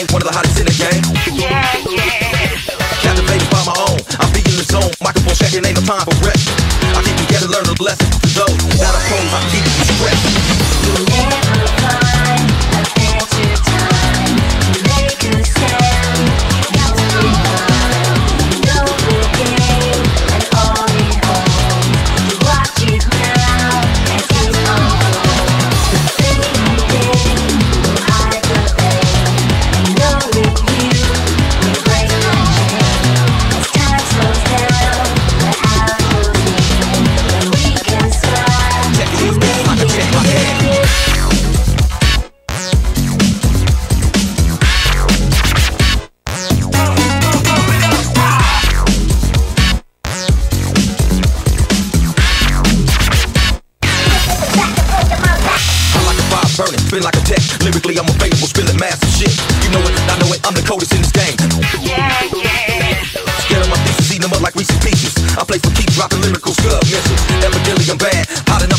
ain't one of the hottest in the game. Yeah, yeah. Captivated by my own, I'm beating the zone. Microphone checking, ain't no time for rest. I keep together, learn a lesson to those that oppose. I keep it stressed. You never find a better time to make a sound. Got to be mine. You know the game and all it holds. You watch it now and keep on going. The thing you did will hide the pain. You know with you we break the chain. As time slows down, the hour goes in, and we can slide. Check it, I can check my head. Burning, spin like a tech. Lyrically, I'm available, spilling massive shit. You know it, I know it, I'm the coldest in this game. Yeah, yeah. Scaring my thesis, eating them up like Reese's Pieces. I play for keep dropping lyrical scrub missiles. Evidently, I'm bad, hot enough.